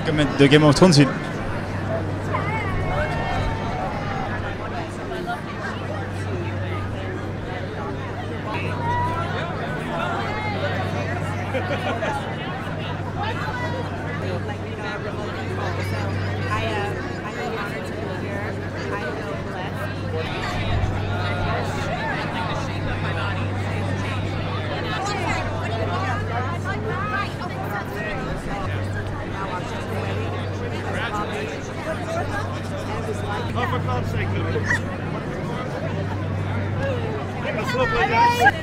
de Game of Thrones. Oh, for God's sake, look. It must look like that.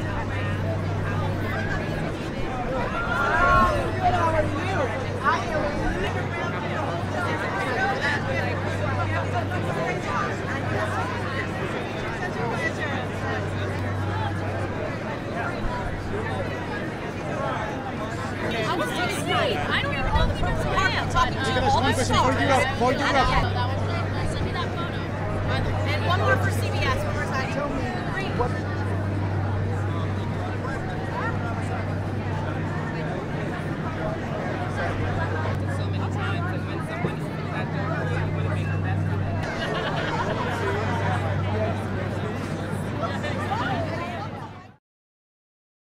I don't even know if he knows who I am. Send me that photo. And one more for CBS, one more time.